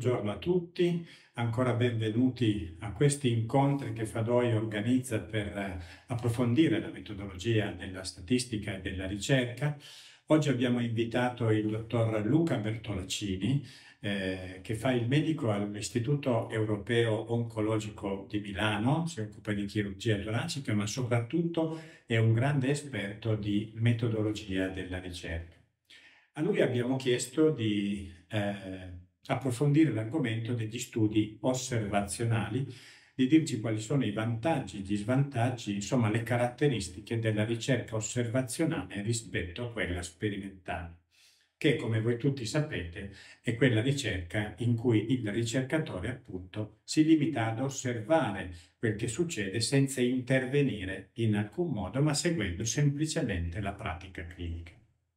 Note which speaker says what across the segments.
Speaker 1: buongiorno a tutti, ancora benvenuti a questi incontri che Fadoi organizza per approfondire la metodologia della statistica e della ricerca. Oggi abbiamo invitato il dottor Luca Bertolaccini, che fa il medico all'Istituto Europeo Oncologico di Milano, si occupa di chirurgia toracica, ma soprattutto è un grande esperto di metodologia della ricerca. A lui abbiamo chiesto di approfondire l'argomento degli studi osservazionali, di dirci quali sono i vantaggi, gli svantaggi, insomma le caratteristiche della ricerca osservazionale rispetto a quella sperimentale, che come voi tutti sapete è quella ricerca in cui il ricercatore appunto si limita ad osservare quel che succede senza intervenire in alcun modo, ma seguendo semplicemente la pratica clinica.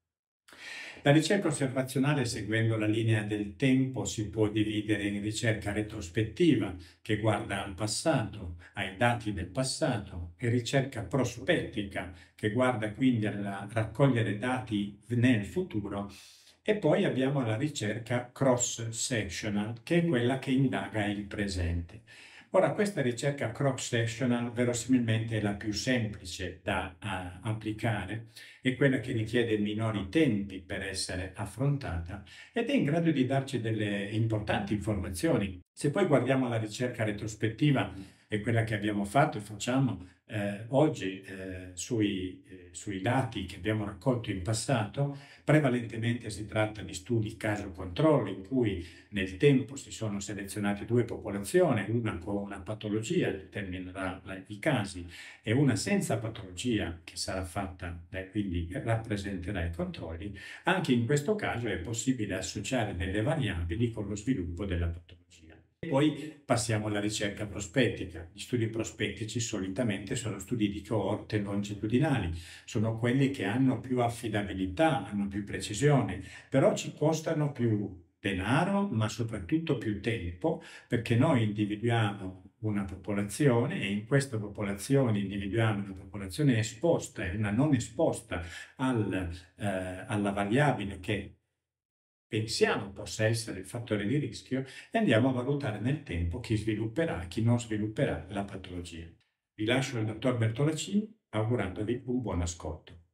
Speaker 1: La ricerca osservazionale, seguendo la linea del tempo, si può dividere in ricerca retrospettiva, che guarda al passato, ai dati del passato, e ricerca prospettica, che guarda quindi a raccogliere dati nel futuro. E poi abbiamo la ricerca cross-sectional, che è quella che indaga il presente. Ora, questa ricerca cross-sectional verosimilmente è la più semplice da applicare, è quella che richiede minori tempi per essere affrontata ed è in grado di darci delle importanti informazioni. Se poi guardiamo la ricerca retrospettiva, è quella che abbiamo fatto e facciamo oggi sui dati che abbiamo raccolto in passato, prevalentemente si tratta di studi caso-controllo in cui nel tempo si sono selezionate due popolazioni, una con una patologia determinerà i casi e una senza patologia che sarà fatta, quindi rappresenterà i controlli. Anche in questo caso è possibile associare delle variabili con lo sviluppo della patologia. E poi passiamo alla ricerca prospettica. Gli studi prospettici solitamente sono studi di coorte longitudinali, sono quelli che hanno più affidabilità, hanno più precisione, però ci costano più denaro, ma soprattutto più tempo, perché noi individuiamo una popolazione e in questa popolazione individuiamo una popolazione esposta e una non esposta alla variabile che pensiamo possa essere il fattore di rischio e andiamo a valutare nel tempo chi svilupperà e chi non svilupperà la patologia. Vi lascio il dottor Bertolaccini augurandovi un buon ascolto.